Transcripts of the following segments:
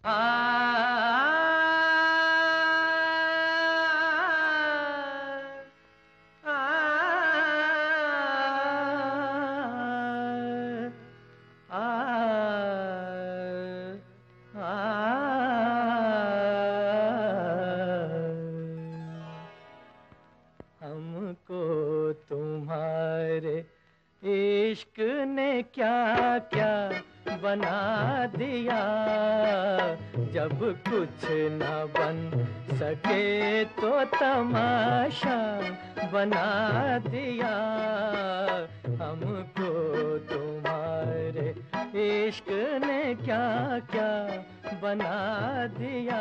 हमको तुम्हारे इश्क ने क्या क्या बना दिया, जब कुछ न बन सके तो तमाशा बना दिया। हमको तुम्हारे इश्क ने क्या क्या बना दिया।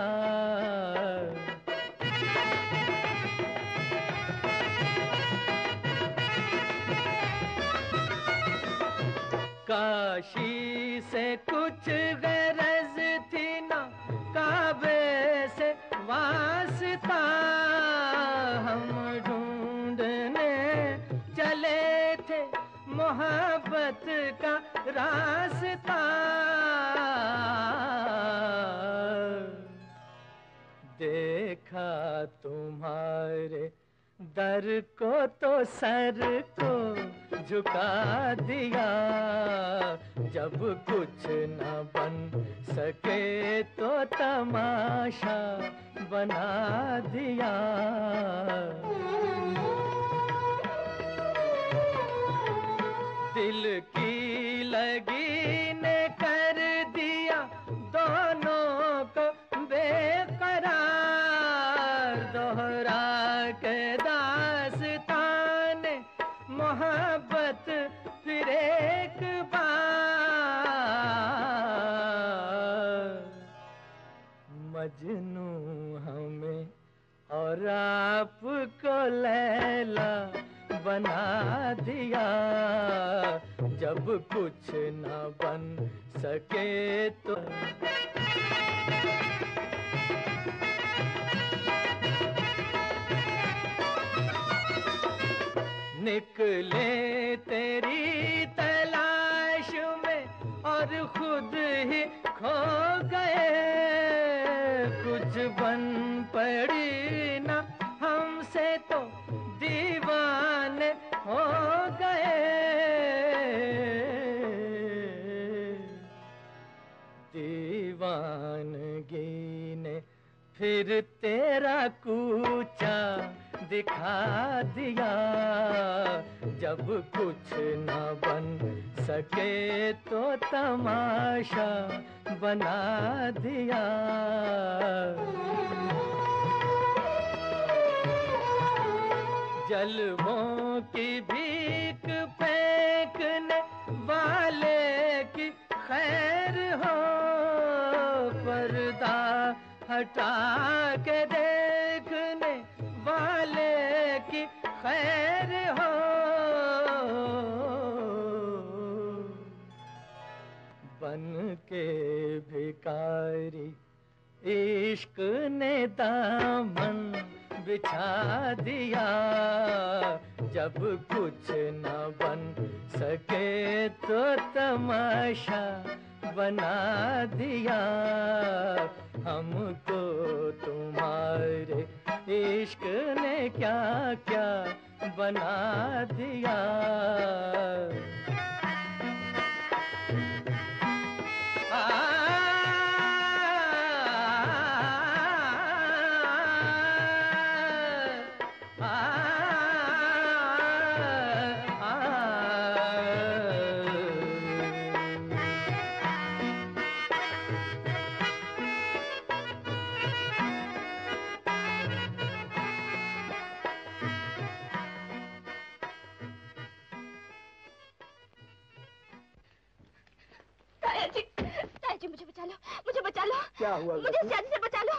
काशी से कुछ गरज थी ना, काबे से वास्ता हम ढूंढने चले थे मोहब्बत का रास्ता। देखा तुम्हारे दर को तो सर को झुका दिया, जब कुछ न बन सके तो तमाशा बना दिया। दिल की लगी ने कर दिया दोनों को बेकरार, दोहरा के दास्तान मोहब्बत फिर एक बार। मजनू हमें और आपको लैला बना दिया, जब कुछ न बन सके तो। निकले तेरी तलाश में और खुद ही खो गए, कुछ बन पड़ी ना हमसे तो दीवाने हो गए। दीवानगी ने फिर तेरा कूचा दिखा दिया, जब कुछ न बन सके तो तमाशा बना दिया। जलवों की भीख फेंकने वाले की खैर हो, पर्दा हटा के देखने वाले की खैर हो। बन के भिखारी इश्क ने दामन बिछा दिया, जब कुछ न बन सके तो तमाशा बना दिया। हमको तुम्हारे इश्क ने क्या क्या बना दिया। ताया जी मुझे बचा लो, मुझे बचा लो। क्या हुआ? मुझे इस जादू से बचा लो।